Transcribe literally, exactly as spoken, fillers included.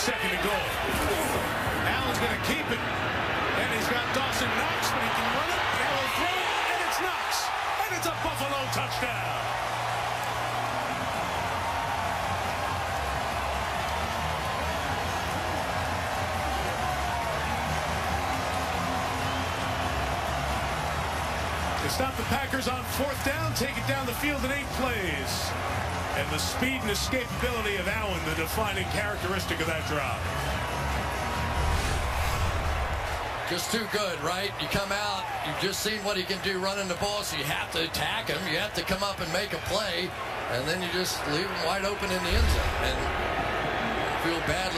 second and goal. Allen's going to keep it. And he's got Dawson Knox, but he can run it. And he'll throw it, and it's Knox. And it's a Buffalo touchdown. To stop the Packers on fourth down, take it down the field in eight plays. And the speed and escapability of Allen, the defining characteristic of that drive. Just too good, right? You come out, you've just seen what he can do running the ball, so you have to attack him. You have to come up and make a play, and then you just leave him wide open in the end zone. And feel bad.